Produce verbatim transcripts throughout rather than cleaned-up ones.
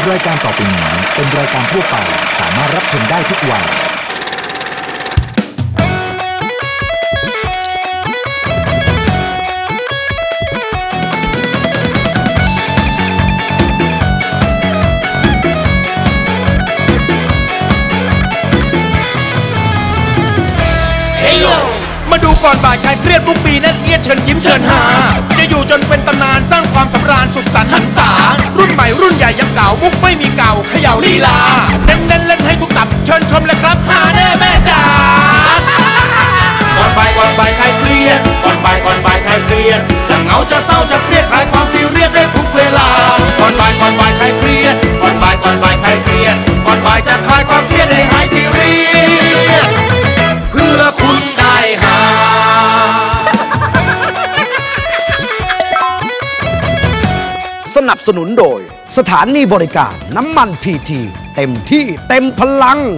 รายการต่อไปนี้เป็นรายการทั่วไปสามารถรับชมได้ทุกวัยมาดูก่อนบ่ายใครเครียดทุกปีนั่นเอียดเชิญยิ้มเชิญหาจะอยู่จนเป็นตำนานสร้างความสำราญสุขสันต์หันษารุ่นใหม่รุ่นใหญ่ยังเก่ามุกไม่มีเก่าเขย่าลีลาเน้นเน้นเล่นให้ทุกตับเชิญชมเลยครับหาแน่แม่จ๋าก่อนบ่ายก่อนบ่ายใครเครียดก่อนบ่ายก่อนบ่ายใครเครียดจะเหงาจะเศร้าจะเครียดคลายความซีเรียสได้ทุกเวลาก่อนบ่ายก่อนบ่ายใครเครียดก่อนบ่ายก่อนบ่ายใครเครียดก่อนบ่ายจะคลายความเครียดให้หายซีเรียสเพื่อคุณได้หาสนับสนุนโดยสถานีบริการน้ำมันพีทีเต็มที่เต็มพลัง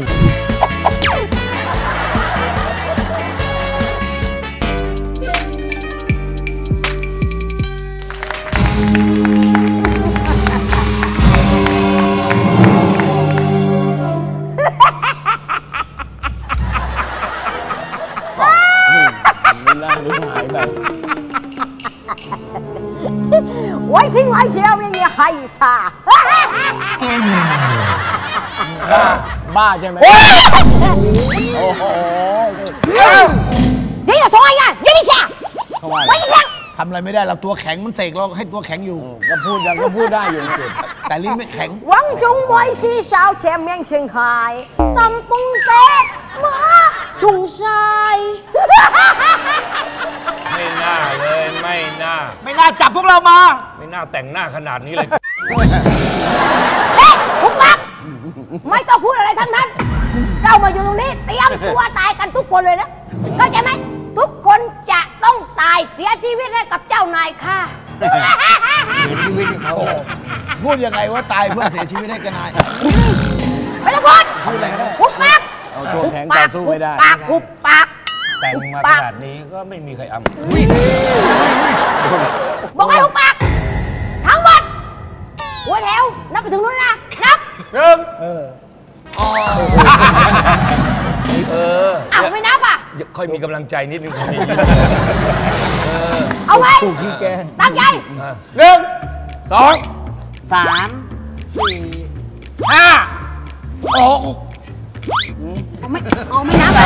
我心怀笑面也害怕บ้าบ้าใช่ไหมโอ้โห谁要说话呀原理下我一声ทำอะไรไม่ได้เราตัวแข็งมันเสกเราให้ตัวแข็งอยู่ก็พูดยังก็พูดได้อยู่แต่ลิ้นไม่แข็ง王中为是少前面青海三崩塞马中塞ไม่น่าเลยไม่น่าไม่น่าจับพวกเรามาไม่น่าแต่งหน้าขนาดนี้เลยเฮ้ยพวกปักไม่ต้องพูดอะไรทั้งนั้นเจ้ามาอยู่ตรงนี้เตรียมตัวตายกันทุกคนเลยนะเข้าใจไหมทุกคนจะต้องตายเสียชีวิตให้กับเจ้านายข้าเสียชีวิตเขาพูดยังไงว่าตายเพื่อเสียชีวิตให้กันนายไม่ต้องพูดพูดอะไรก็ได้พวกปักเอาตัวแข็งต่อสู้ไม่ได้ปากหุบปากแต่งมาขนาดนี้ก็ไม่มีใครอำบอกให้หุบปากทั้งหมดหัวแถวนับไปถึงนู้นนะนับหนึ่งเออเอออ้าวไม่นับอ่ะค่อยมีกำลังใจนิดนึงเอาไว้ตั้งใจหนึ่งสองสามสี่ห้าหกเอาไม่เอาไม่นับอ่ะ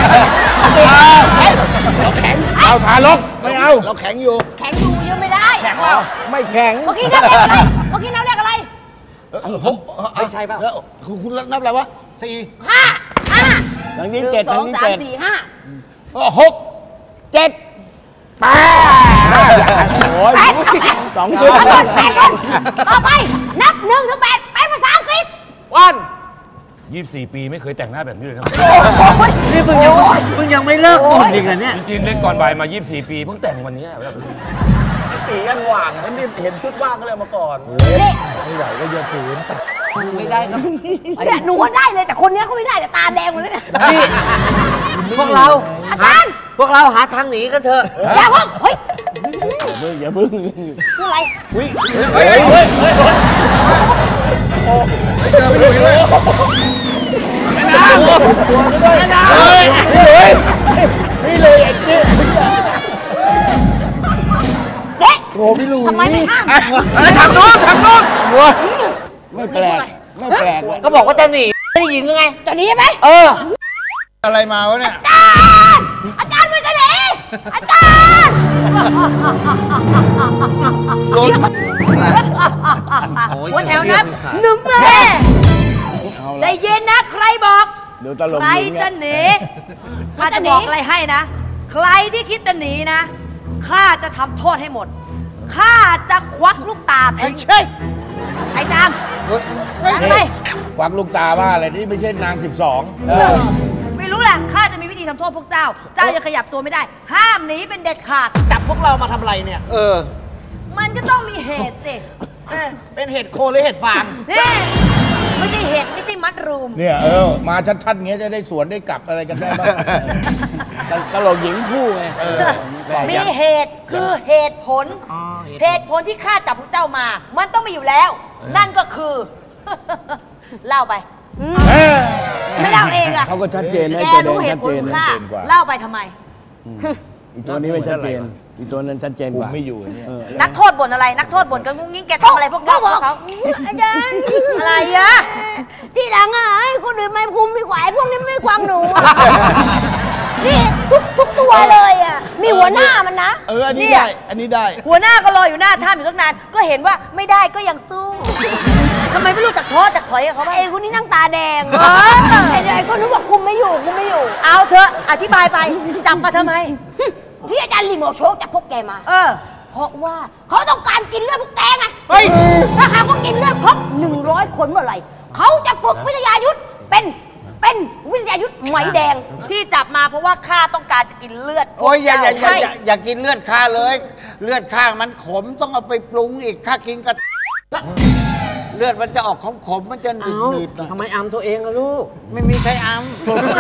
เราแข็งเอาทารกไม่เอาเราแข็งอยู่แข็งอยู่ยังไม่ได้แข็งเปล่าไม่แข็งเมื่อกี้นับเลขอะไรเมื่อกี้นับเลขอะไรหกไม่ใช่ป่ะแล้วคุณนับอะไรวะสี่ห้าห้าหลังนี้เจ็ดหลังนี้เจ็ดสี่ห้าหกเจ็ดแปดโอ้ยสองคนแปดคนต่อไปนับหนึ่งถึงแปดเป็นภาษาอังกฤษวันยี่สิบสี่ปีไม่เคยแต่งหน้าแบบนี้เลยครับนี่มึงยังมึงยังไม่เลิกบ่นอีกเหรอเนี่ยจริงๆเล่นก่อนบ่ายมายี่สิบสี่ปีเพิ่งแต่งวันนี้แบบตีกันหว่างให้นี่เห็นชุดว่างก็เลยมาก่อนไม่ไหวก็เยอะฝืนไม่ได้ครับเนี่ยหนูว่าได้เลยแต่คนนี้เขาไม่ได้แต่ตาแดงหมดเลยเนี่ยพวกเราอาจารย์พวกเราหาทางหนีกันเถอะอย่าเพิ่งเฮ้ยอย่าเพิ่งพูดอะไรวิ่งเฮ้ยเฮ้ยเฮ้ยโอ้ไม่เจอไม่ดูเลยไม่น่าไม่น่าเฮ้ยเฮ้ยนี่เลยไอ้เจ๊เด็กโอ้พี่ลุยทำไมไม่ห้ามทางโน้นทางโน้นไม่แปลกไม่แปลกก็บอกว่าจะหนีไม่ได้ยินไงจะหนีไหมเอออะไรมาวะเนี่ยอาจารย์อาจารย์ไม่จะหนีอาจารย์หัวแถวนับหนึ่งเลยได้ยินนะใครบอกใครจะหนีข้าจะบอกอะไรให้นะใครที่คิดจะหนีนะข้าจะทำโทษให้หมดข้าจะควักลูกตาแทงเชยไอ้จามอะไรควักลูกตาว่าอะไรที่ไม่ใช่นางสิบสองไม่รู้แหละข้าจะมีวิธีทำโทษพวกเจ้าเจ้ายังขยับตัวไม่ได้ห้ามหนีเป็นเด็ดขาดจับพวกเรามาทำอะไรเนี่ยเออมันก็ต้องมีเหตุสิเป็นเห็ดโคนหรือเห็ดฟางนี่ไม่ใช่เห็ดไม่ใช่มัดรูมเนี่ยเออมาชัดๆเงี้ยจะได้สวนได้กลับอะไรกันได้บ้างตลกหญิงคู่ไงมีเหตุคือเหตุผลเหตุผลที่ข้าจับพวกเจ้ามามันต้องมีอยู่แล้วนั่นก็คือเล่าไปไม่เล่าเองอะเขาก็ชัดเจนนะแกตัวแดรู้งเหชัตุดผลเจนของนะข้าเล่าไปทำไมอีตัวนี้ไม่ชัดเจนอีตัวนั้นชัดเจนกว่าไม่อยู่เนี่ยนักโทษบ่นอะไร นักโทษบ่นกันงุ้งงิ้งแกทำอะไรพวกเขาบอกเขาอาจารย์อะไรอะที่หลังอ่ะไอ้คนอื่นไม่คุมไม่ไหวพวกนี้ไม่ฟังหนูอะนี่ทุกทุกตัวเลยอ่ะมีหัวหน้ามันนะเอออันนี้ได้อันนี้ได้หัวหน้าก็รออยู่หน้าถ้ำอยู่ตั้งนานก็เห็นว่าไม่ได้ก็ยังสู้ทำไมไม่รู้จักท้อจักถอยกับเขาบ้างไอ้คนนี้นั่งตาแดงเออไอ้ไอ้คนนู้นบอกคุมไม่อยู่คุมไม่อยู่เอาเถอะอธิบายไปจับมาทำไมที่อาจารย์รีโมทโชคจับพวกแกมาเออเพราะว่าเขาต้องการกินเลือดพวกแกไงเฮ้ยถ้าหากว่ากินเลือดครบหนึ่งร้อยคนเมื่อไหร่เขาจะฝึกวิทยายุทธเป็นเป็นวิทยายุทธไหมแดงที่จับมาเพราะว่าข้าต้องการจะกินเลือดโอ้ยอย่าอย่าอย่าใช่อย่าอย่ากินเลือดข้าเลย เลือดข้ามันขมต้องเอาไปปรุงอีกข้ากินกับเลือดมันจะออกขมขมๆมันจะหนืดหนืดๆหน่อยทำไมอำตัวเองอะลูกไม่มีใครอ้ำ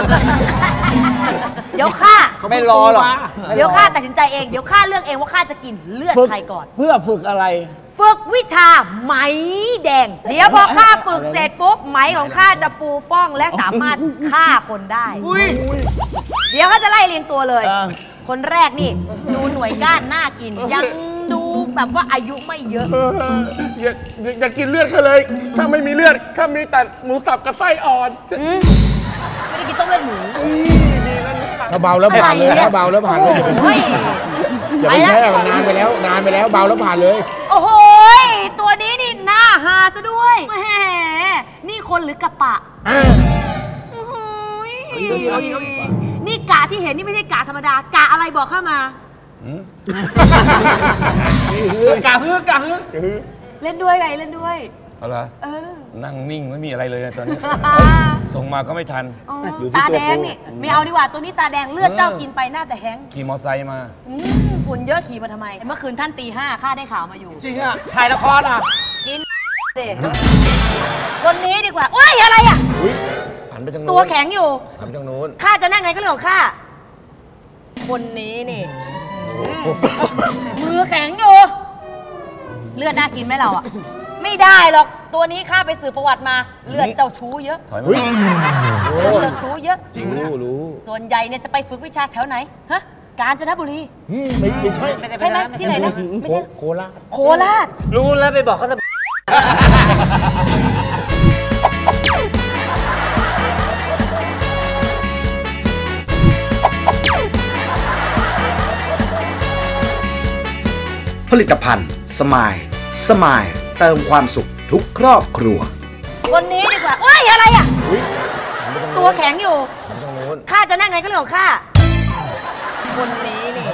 เดี๋ยวข้าไม่รอหรอกเดี๋ยวข้าตัดสินใจเองเดี๋ยวข้าเลือกเองว่าข้าจะกินเลือดฝึกใครก่อนเพื่อฝึกอะไรฝึกวิชาไหมแดง เดี๋ยวพอข้าฝึกเสร็จปุ๊บไหมของข้าจะฟูฟ่องและสามารถฆ่าคนได้ เดี๋ยวข้าจะไล่เรียงตัวเลยอ่าคนแรกนี่ดูหน่วยก้านน่ากิน ยังดูแบบว่าอายุไม่เยอะอย่าอย่ากินเลือดข้าเลย ถ้าไม่มีเลือดข้ามีแต่หมูสับกับไส้อ่อนไม่ได้กินต้มเลือดหมูถ้าเบาแล้วผ่านเลยถ้าเบาแล้วผ่านเลยโอ้ยอย่าไปแช่นานไปแล้วนานไปแล้วเบาแล้วผ่านเลยโอ้โหยตัวนี้นี่หน้าหาซะด้วยแหมนี่คนหรือกระปะโอ้โหยนี่กะที่เห็นนี่ไม่ใช่กะธรรมดากะอะไรบอกเข้ามากะฮือกะฮือเล่นด้วยไงเล่นด้วยเอาละเออนั่งนิ่งไม่มีอะไรเลยตอนนี้ ส่งมาก็ไม่ทันอ๋อตาแดงนี่ไม่เอาดีกว่าตัวนี้ตาแดงเลือดเจ้ากินไปน่าจะแห้งก์ขี่มอไซค์มาอืมฝุ่นเยอะขี่มาทำไม เมื่อคืนท่านตีห้าข้าได้ข่าวมาอยู่จริงอ่ะถ่ายละครอ่ะกินเด็คนนี้ดีกว่าโอ้ยอะไรอ่ะหันไปทางนู้นตัวแข็งอยู่หันไปทางนู้นข้าจะนั่งไงก็เรื่องของข้า คนนี้นี่ มือแข็งอยู่ เลือดน่ากินไหมเราอ่ะ ไม่ได้หรอก ตัวนี้ข้าไปสืบประวัติมา เลือดเจ้าชู้เยอะถอยมาเลือดเจ้าชู้เยอะจริงรู้รู้ส่วนใหญ่เนี่ยจะไปฝึกวิชาแถวไหน ฮะ กาญจนบุรีไม่ไม่ใช่ใช่ไหมที่ไหนนะ ไม่ใช่โคราชโคราชรู้แล้วไปบอกเขาจะผลิตภัณฑ์สมายสมายเติมความสุขทุกครอบครัวคนนี้ดีกว่าโอ้ยอะไรอ่ะ ตัวแข็งอยู่ ข้าจะนั่งไงก็เรื่องของข้า คนนี้นี่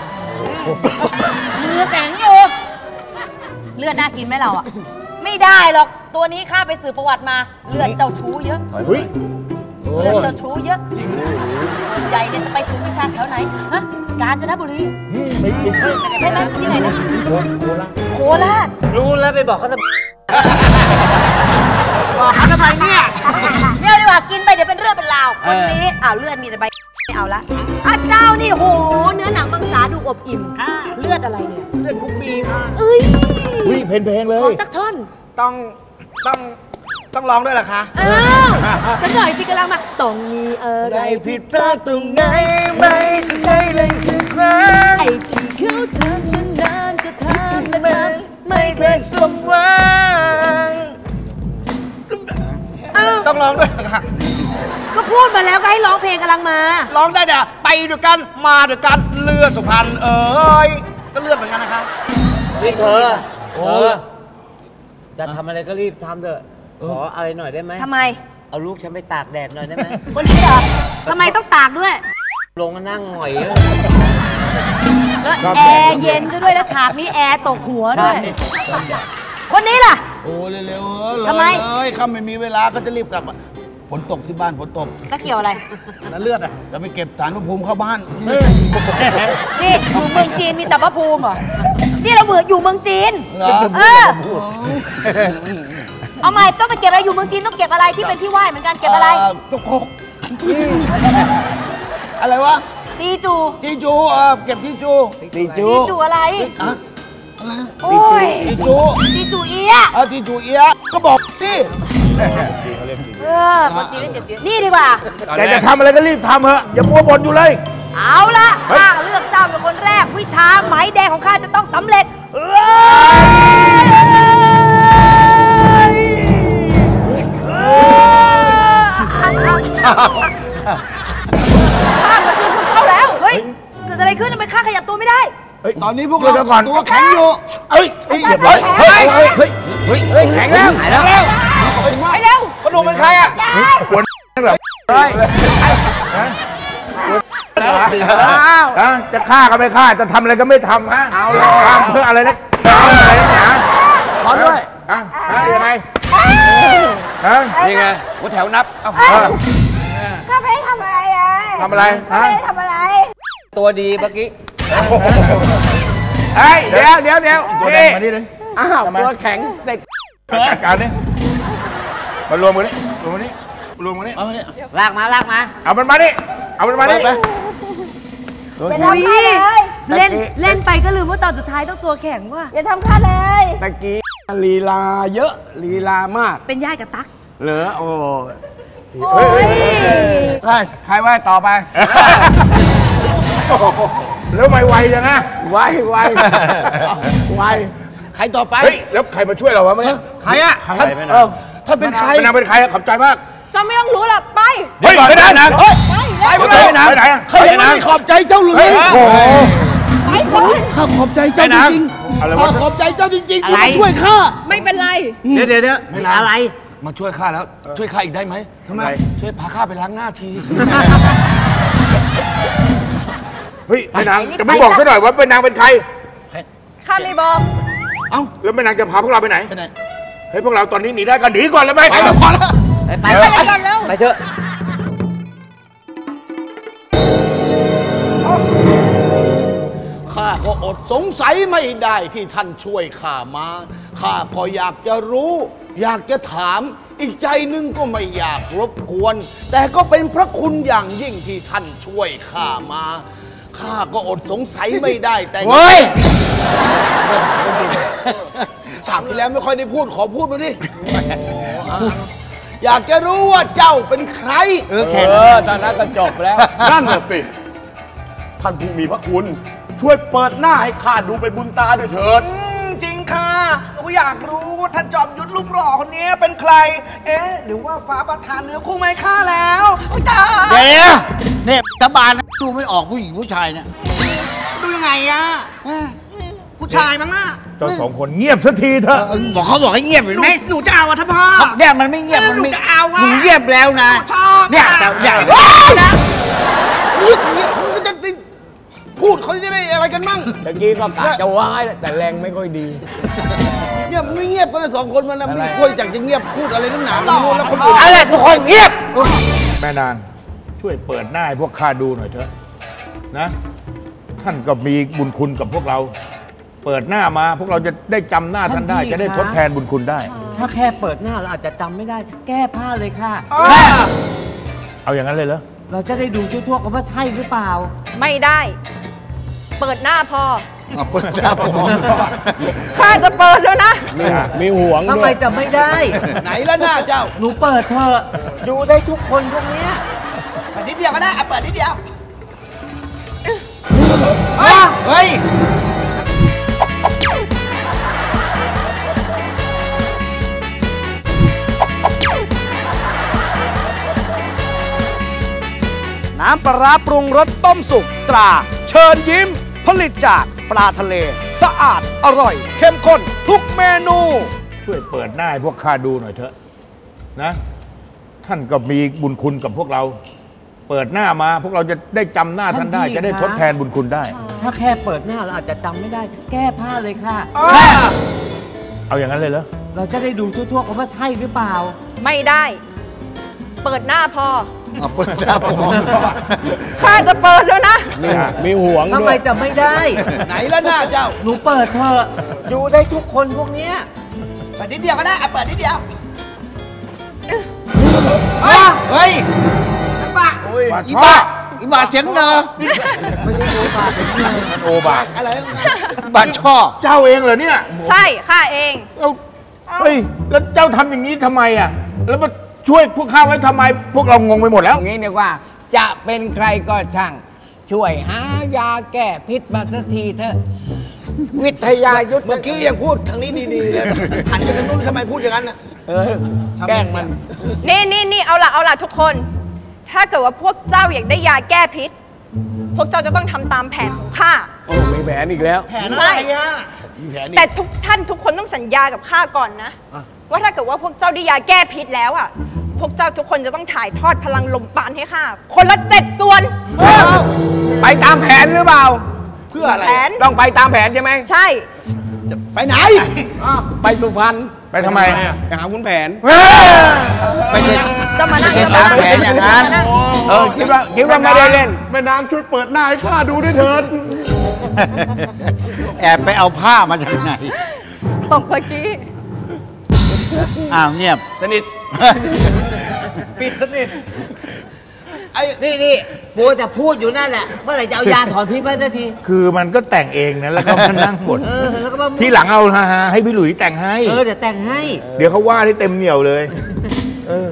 มือแข็งอยู่ เลือดน่ากินไหมเราอ่ะ ไม่ได้หรอก ตัวนี้ข้าไปสืบประวัติมา เลือดเจ้าชู้เยอะถอยมาเลือดเจ้าชู้เยอะ ส่วนใหญ่เนี่ยจะไปฝึกวิชาแถวไหน ฮะ กาญจนบุรีไม่ไม่ใช่ใช่ไหมที่ไหนนะโคราชโคราชรู้แล้วไปบอกเขาจะบอกเขาทำไมเนี่ยไม่เอาดีกว่ากินไปเดี๋ยวเป็นเรื่องเป็นราว คนนี้อ้าวเลือดมีแต่ใบไม่เอาละอ่ะเจ้านี่โห เนื้อหนังมังสาดูอบอิ่ม เลือดอะไรเนี่ยเลือดกุ๊กมีค่ะเอ้ยอุ้ยเพลงเพลงเลขอย สักท่อนต้องต้องต้องร้องด้วยเหรอคะอ้าวสักหน่อยสิกำลังมาต้องมีอะไรผิดพลาดตรงไหนไม่เข้าใจเลยสักครั้งไอ้ที่เขาทำฉันนานก็ทำแต่ทำไม่เคไม่ยสมหวังต้องร้องด้วยเหรอคะก็พูดมาแล้วก็ให้ร้องเพลงกำลังมาร้องได้เดี๋ยวไปด้วยกันมาด้วยกันเลือดสุพรรณเอ้ยก็เลือดเหมือนกันนะคะนี่เธอเธอจะทำอะไรก็รีบทำเถอะ ขออะไรหน่อยได้ไหมทำไมเอาลูกฉันไปตากแดดหน่อยได้ไหมวันนี้เหรอทำไมต้องตากด้วยลงมานั่งหงอยแล้วแอร์เย็นซะด้วยแล้วฉากนี้แอร์ตกหัวด้วย คนนี้ล่ะโอ้เร็วๆเออเลยทำไมเลยข้าไม่มีเวลาก็จะรีบกลับอะฝนตกที่บ้านฝนตกก็เกี่ยวอะไรแล้วเลือดอ่ะจะไปเก็บสารพระภูมิเข้าบ้านนี่อยู่เมืองจีนมีสรรพภูมิเหรอ นี่เราเหมือนอยู่เมืองจีนเหรอเออ เอาใหม่ต้องไปเก็บอะไรอยู่เมืองจีนต้องเก็บอะไรที่เป็นที่ไหว้เหมือนกันเก็บอะไรตุ๊กโคกอะไรวะตีจูจีจูเออเก็บจีจูจีจูตีจูอะไรอะอะไรนะโอ้ยจีจูตีจูเอียะเอาที่จูเอียะก็บอกสิเออคนจีนเล่นเจ็ดจีนนี่ดีกว่าแต่จะทำอะไรก็รีบทำเถอะอย่ามัวบ่นอยู่เลยเอาละข้าเลือกเจ้าเป็นคนแรกวิชาไหมแดงของข้าจะต้องสำเร็จข้ามาช่วยพวกเจ้าแล้วเฮ้ยเกิดอะไรขึ้นทำไมข้าขยับตัวไม่ได้ตอนนี้พวกเราตัวแข็งอยู่เฮ้ยเฮ้ยเฮ้ยเฮ้ยเฮ้ยเฮ้ยเฮ้ยแข็งแล้วหายแล้วไปเร็วกระดูกเป็นใครอ่ะปวดเหรอจะฆ่าก็ไม่ฆ่าจะทำอะไรก็ไม่ทำฮะเอาเลยทำเพื่ออะไรนะเอาอะไรนะขอด้วยอ่ะยังไงฮะนี่ไงหัวแถวนับข้าไม่ได้ทำอะไรเลยทำอะไรฮะไม่ได้ทำอะไรตัวดีเมื่อกี้เฮ้ยเดี๋ยวเดี๋ยวเดี๋ยวตัวแดงมานี่เลยอ้าวตัวแข็งเด็กจัดการนี่มารวมกันนี่รวมกันนี่รวมกันนี่เอานี่ลากมาลากมาเอามันมานี่เอามันมานี่อย่าทำข้าเลยเล่นเล่นไปก็ลืมว่าตอนสุดท้ายต้องตัวแข็งว่ะอย่าทำข้าเลยตะกี้ลีลาเยอะลีลามากเป็นญาติกับตั๊กเหรอโอ้เฮ้ยเฮ้ยใครไหวต่อไปแล้วไม่ไวจังนะไวไวไวใครต่อไปเฮ้ยแล้วใครมาช่วยเราวะเมื่อกี้ใครอ่ะท่านเออถ้าเป็นใครนางเป็นใครขอบใจมากจะไม่ต้องรู้หรอกไปเฮ้ยไปไหนนะไปไปไปไหนไปไหนเขายังไม่ขอบใจเจ้าเลยโอ้โหไปคนข้าขอบใจเจ้าจริงๆข้าขอบใจเจ้าจริงๆที่มาช่วยข้าไม่เป็นไรเดี๋ยวเดี๋ยวเดี๋ยวอะไรมาช่วยข้าแล้วช่วยข้าอีกได้ไหมทำไมช่วยพาข้าไปล้างหน้าทีเฮ้ยแม่นางจะไม่บอกซะหน่อยว่าแม่นางเป็นใครข้าไม่บอกเอ้าแล้วแม่นางจะพาพวกเราไปไหนเฮ้ยพวกเราตอนนี้หนีได้กันหนีก่อนแล้วไหมไปพอแล้วไปไปกันแล้วไปเถอะข้าก็อดสงสัยไม่ได้ที่ท่านช่วยข้ามาข้าก็อยากจะรู้อยากจะถามอีกใจนึงก็ไม่อยากรบกวนแต่ก็เป็นพระคุณอย่างยิ่งที่ท่านช่วยข้ามาข้าก็อดสงสัยไม่ได้แต่เฮ้ยถามที่แล้วไม่ค่อยได้พูดขอพูดมาดิอยากจะรู้ว่าเจ้าเป็นใครเออแค่ตอนนั้นก็จบแล้วนั่นแหละสิท่านผู้มีพระคุณช่วยเปิดหน้าให้ข้าดูเป็นบุญตาด้วยเถิดจริงค่ะหนูอยากรู้ว่าท่านจอมยุทธรูปหล่อคนนี้เป็นใครเอ๊ะหรือว่าฟ้าประทานเนื้อคู่ไม่ฆ่าแล้วจ้าเดี๋ยวเนี่ยตะบานดูไม่ออกผู้หญิงผู้ชายเนี่ยดูยังไงอะผู้ชายมั้งน่ะเจ้าสองคนเงียบสักทีเถอะบอกเขาบอกให้เงียบเห็นไหมหนูจะเอาอะท่านพ่อเนี่ยมันไม่เงียบมันไม่เอาอะหนูเงียบแล้วนะเนี่ยแต่อย่านะเงียบเงียบคุณก็จะพูดเขาจะได้อะไรกันมั่งตะกี้ก็กะจะว้ายแต่แรงไม่ค่อยดีเงียบไม่เงียบก็เลยสองคนมันไม่ควรจากจะเงียบพูดอะไรนักหนาแล้วคนอื่นอะไรทุกคนเงียบแม่นางช่วยเปิดหน้าให้พวกข้าดูหน่อยเถอะนะท่านก็มีบุญคุณกับพวกเราเปิดหน้ามาพวกเราจะได้จำหน้าท่านได้จะได้ทดแทนบุญคุณได้ถ้าแค่เปิดหน้าเราอาจจะจำไม่ได้แก้ผ้าเลยค่ะเอาอย่างนั้นเลยเหรอเราจะได้ดูทั่วๆกันว่าใช่หรือเปล่าไม่ได้เปิดหน้าพอเปิดหน้าพอข้าจะเปิดแล้วนะมีห่วงด้วยทำไมจะไม่ได้ไหนแล้วหน้าเจ้าหนูเปิดเถอะดูได้ทุกคนพวกนี้เปิดนิดเดียวก็ได้เปิดนิดเดียวเฮ้ยน้ำปลาร้าปรุงรสต้มสุกตราเชิญยิ้มผลิตจากปลาทะเลสะอาดอร่อยเข้มข้นทุกเมนูช่วยเปิดหน้าให้พวกข้าดูหน่อยเถอะนะท่านก็มีบุญคุณกับพวกเราเปิดหน้ามาพวกเราจะได้จำหน้าท่านได้จะได้ทดแทนบุญคุณได้ถ้าแค่เปิดหน้าเราอาจจะจำไม่ได้แก้ผ้าเลยค่ะเอาอย่างนั้นเลยเหรอเราจะได้ดูทั่วๆกันว่าใช่หรือเปล่าไม่ได้เปิดหน้าพอเปิดหน้าพอข้าจะเปิดแล้วนะมีห่วงด้วยทำไมจะไม่ได้ไหนแล้วหน้าเจ้าหนูเปิดเถอะดูได้ทุกคนพวกนี้เปิดนิดเดียวก็ได้เปิดนิดเดียวเฮ้ยบ้าอีบ้าอีบ้าเสียงเนอไม่ใช่โอบาเป็นโอบาอะไรบ้าช่อเจ้าเองเหรอเนี่ยใช่ข้าเองเฮ้ยแล้วเจ้าทำอย่างนี้ทำไมอ่ะแล้วมาช่วยพวกข้าไว้ทำไมพวกเรางงไปหมดแล้วอย่างนี้ดีกว่าจะเป็นใครก็ช่างช่วยหายาแก้พิษมาสักทีเถอะวิทยายุทธเมื่อกี้ยังพูดทางนี้ดีๆเลยหันไปทางนู้นทำไมพูดอย่างนั้นน่ะเออแกล้งมันนี่นี่นี่เอาละเอาละทุกคน ถ้าเกิดว่าพวกเจ้าอยากได้ยาแก้พิษ พวกเจ้าจะต้องทำตามแผนของข้าโอ้มีแผนอีกแล้วแผนอะไรอ่ะมีแผนอีกแต่ทุกท่านทุกคนต้องสัญญากับข้าก่อนนะ ว่าถ้าเกิดว่าพวกเจ้าได้ยาแก้พิษแล้วอ่ะพวกเจ้าทุกคนจะต้องถ่ายทอดพลังลมปราณให้ข้าคนละเจ็ดส่วนไปตามแผนหรือเปล่าเพื่ออะไรแผนต้องไปตามแผนใช่ไหมใช่ไปไหนไปสุพรรณไปทำไมไปหาคุณแผนไม่ใช่จะมานั่งไม่ใช่ตามแผนอย่างนั้นเออคิดว่าคิดว่าไม่ได้เล่นแม่นางช่วยเปิดหน้าให้ข้าดูด้วยเถิดแอบไปเอาผ้ามาจากไหนตกเมื่อกี้อ้าวเงียบสนิทปิดสนิทไอ้นี่นี่โบจะพูดอยู่นั่นแหละเมื่อไหร่จะเอายาถอนพิษมาสักทีคือมันก็แต่งเองนะแล้วก็มานั่งบทเออแล้วก็มาทีหลังเอาฮาๆให้พี่หลุยแต่งให้เออเดี๋ยวแต่งให้เดี๋ยวเขาว่าได้เต็มเหนียวเลย เออ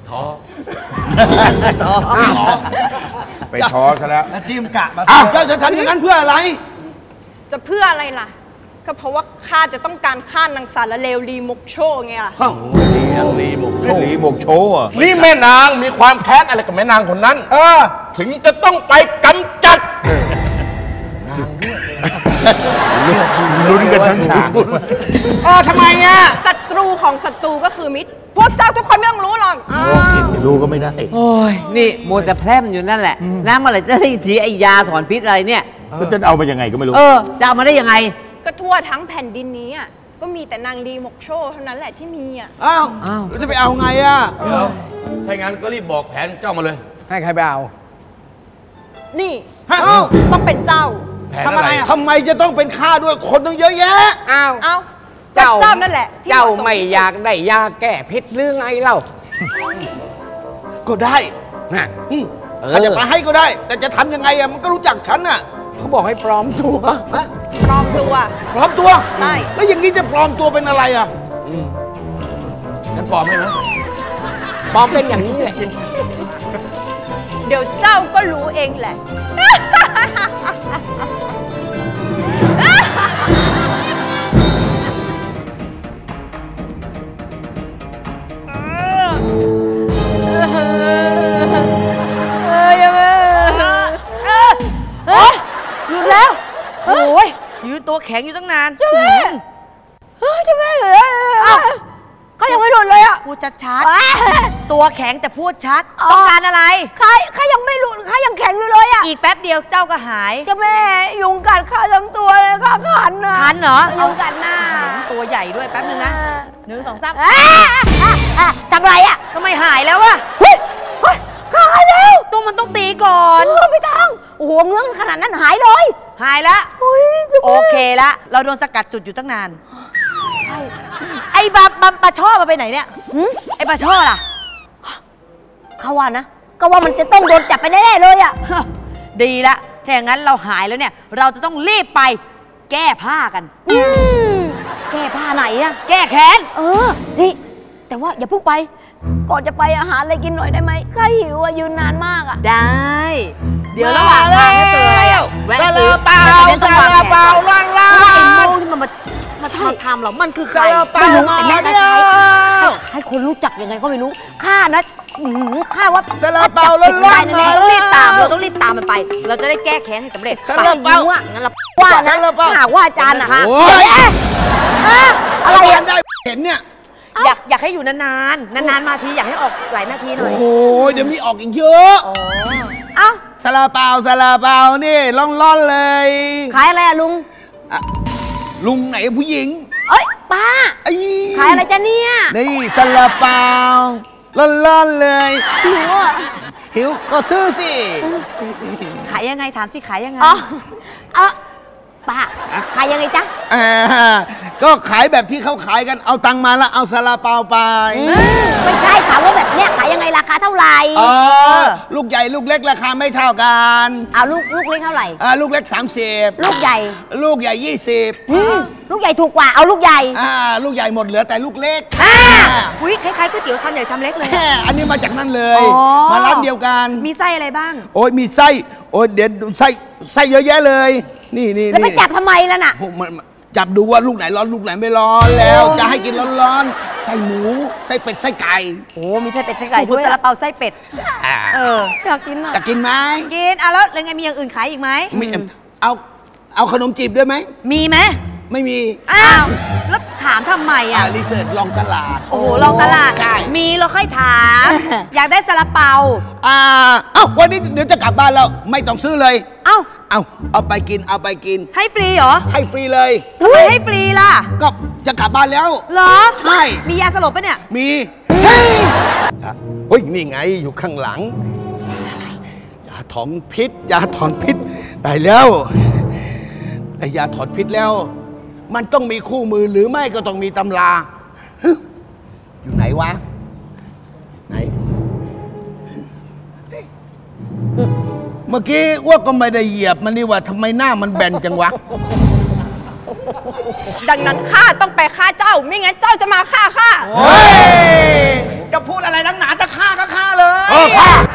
ไปท้อซะแล้วแล้วจิ้มกะมาอ้าวเจ้าจะทำอย่างนั้นเพื่ออะไรจะเพื่ออะไรล่ะ ก็เพราะว่าข้าจะต้องการฆ่านางสารเลวลีมกโชไงล่ะห้องลียังลีหมกโชหลีหมกโชว์อะนี่แม่นางมีความแค้นอะไรกับแม่นางคนนั้นเออถึงจะต้องไปกำจัดลุ้นกันทั้งฉากเออทำไมอ่ะศัตรูของศัตรูก็คือมิตร พวกเจ้าทุกคนไม่ต้องรู้หรอกรู้ก็ไม่ได้โอ้ยนี่โมจะแพร่มอยู่นั่นแหละน้ำเมื่อไหร่จะได้ทีไอยาถอนพิษอะไรเนี่ยแล้วจะเอาไปยังไงก็ไม่รู้เออจะเอามาได้ยังไงก็ทั่วทั้งแผ่นดินนี้อ่ะก็มีแต่นางลีมกโชเท่านั้นแหละที่มีอ่ะอ้าวอ้าวแล้วจะไปเอาไงอ่ะเดี๋ยวถ้าอย่างนั้นก็รีบบอกแผนเจ้ามาเลยให้ใครไปเอานี่ฮะอ้าวต้องเป็นเจ้าแผนทำอะอะไร ไรทำไมจะต้องเป็นข้าด้วยคนต้องเยอะแยะอ้าวเอาเจ้าเจ้านั่นแหละที่เจ้าหะสไม่อยากได้ยาแก้พิษหรือไงเล่าก็ได้น่ะอืมเออข้าจะไปให้ก็ได้ แต่จะทำยังไงอ่ะมันก็รู้จักฉันอ่ะเขาบอกให้ปลอมตัวฮะปลอมตัวปลอมตัวใช่แล้วอย่างนี้จะปลอมตัวเป็นอะไรอ่ะฉันปลอมให้ไหมปลอมเป็นอย่างนี้แหละเดี๋ยวเจ้าก็รู้เองแหละเฮ้ยหยุดแล้ว โอ้ยยืนตัวแข็งอยู่ตั้งนานเจ้าแม่เฮ้ยเจ้าแม่เหรออ้าวเขายังไม่หลุดเลยอ่ะพูดชัดๆ ตัวแข็งแต่พูดชัดอ๋อต้องการอะไรใครใครยังไม่หลุดใครยังแข็งอยู่เลยอ่ะอีกแป๊บเดียวเจ้าก็หายเจ้าแม่ยุงกัดข้าทั้งตัวเลยข้าคันนะคันเหรอยุงกัดหน้าตัวใหญ่ด้วยแป๊บนึงนะหนึ่งสองสามอ่ะอ่ะอ่ะทำไรอ่ะทำไมหายแล้วอะเฮ้ยเฮ้ยข้าหายแล้วต้องมันต้องตีก่อนเออไม่ต้องโอ้โหเงื้องขนาดนั้นหายเลยหายแล้วเฮ้ยเจ้าโอแม่เคละเราโดนสกัดจุดอยู่ตั้งนาน ไอ้บาบาปลาช่อมาไปไหนเนี่ยหืมไอ้ปลาช่อล่ะเขาว่านะก็ว่ามันจะต้องโดนจับไปแน่ๆเลยอ่ะดีละถ้าอย่างนั้นเราหายแล้วเนี่ย เราจะต้องรีบไปแก้ผ้ากันอืมแก้ผ้าไหนอ่ะแก้แค้นเออ นี่ แต่ว่าอย่าเพิ่งไป ก่อนจะไปอาหารอะไรกินหน่อยได้ไหมข้าหิวอ่ะยืนนานมากอ่ะได้ เดี๋ยวระหว่างทางถ้าเจออะไรอ่ะแวะซื้อเปล่าแต่ประเด็นต้องวางแผนเปล่าล่างล่าไอ้โม่งที่มันมามาทำทำเรามันคือใครไม่รู้แต่แม่ได้ใช้ให้ให้คนรู้จักยังไงก็ไม่รู้ข้านะอื้อหือข้าว่าซาลาเปาร้อนๆเราต้องรีบตามเราต้องรีบตามมันไป เราจะได้แก้แค้นให้สำเร็จซาลาเปาไปว่างั้นเราว่านะซาลาเปาหากว่าอาจารย์นะโอ้เฮ้ยยเอ๊ะอะอะไรอ่ะได้เห็นเนี่ยอยากอยากให้อยู่นานๆ นานๆมาทีอยากให้ออกหลายนาทีหน่อยโอ้ยเดี๋ยวมีออกอีกเยอะเอ้าซาลาเปาซาลาเปานี่ล่อนๆเลยขายอะไรอะลุงอ่ะลุงไหนผู้หญิงเอ้ยป้าไอ้ขายอะไรจ๊ะเนี่ยนี่ซาลาเปาล่อนๆเลยหิวอ่ะหิวก็ซื้อสิขายยังไงถามสิขายยังไงอ๋อเออป้าขายยังไงจ๊ะอ่าก็ขายแบบที่เขาขายกันเอาตังค์มาแล้วเอาซาลาเปาไปไม่ใช่ถามว่าแบบเนี้ยขายยังไงราคาเท่าไหร่อ๋อลูกใหญ่ลูกเล็กราคาไม่เท่ากันเอาลูกลูกเล็กเท่าไหร่อ่าลูกเล็กสามสิบลูกใหญ่ลูกใหญ่ยี่สิบลูกใหญ่ถูกกว่าเอาลูกใหญ่อ่าลูกใหญ่หมดเหลือแต่ลูกเล็กอุ้ยคล้ายๆก๋วยเตี๋ยวชามใหญ่ชามเล็กเลยแค่อันนี้มาจากนั่นเลยอ๋อมาร้านเดียวกันมีไส้อะไรบ้างโอ้ยมีไส้โอ้ยเดี๋ยวดูไส้ไส้เยอะแยะเลย นี่นี่แล้วไปนี่จับทำไมล่ะน่ะผมมันจับดูว่าลูกไหนร้อนลูกไหนไม่ร้อนแล้ว จะให้กินร้อนๆไส้หมูไส้เป็ดไส้ไก่โอ้มีไส้เป็ดไส้ไก่ด้วยซาลาเปาไส้เป็ด เอออยากกินอ่ะจะกินไหมกินอ่ะแล้วยังไงมีอย่างอื่นขายอีกไหมมีเอาเอาขนมจีบด้วยไหมมีไหมไม่มีอ้าว แล้วถามทำไมอ่าอ่ะรีเสิร์ชลองตลาดโอ้โหลองตลาดใช่มีเราค่อยถาม อยากได้ซาลาเปาอ่าเอ้าวันนี้เดี๋ยวจะกลับบ้านแล้วไม่ต้องซื้อเลยเอ้าเอาเอาไปกินเอาไปกินให้ฟรีเหรอให้ฟรีเลยทำไมให้ฟรีล่ะก็จะกลับบ้านแล้วเหรอใช่มียาสลบปะเนี่ยมีเฮ้ยอ่ะเฮ้ยนี่ไงอยู่ข้างหลังยาถอนพิษยาถอนพิษได้แล้วไอ้ยาถอนพิษแล้ว มันต้องมีคู่มือหรือไม่ก็ต้องมีตำราฮึอยู่ไหนวะไหนเมื่อกี้อ้วกก็ไม่ได้เหยียบมันนี่ว่าทำไมหน้ามันแบนจังวะดังนั้นข้าต้องไปฆ่าเจ้า ไม่งั้นเจ้าจะมาฆ่าข้าจะพูดอะไรนักหนาจะฆ่าก็ฆ่าเลยเออฆ่า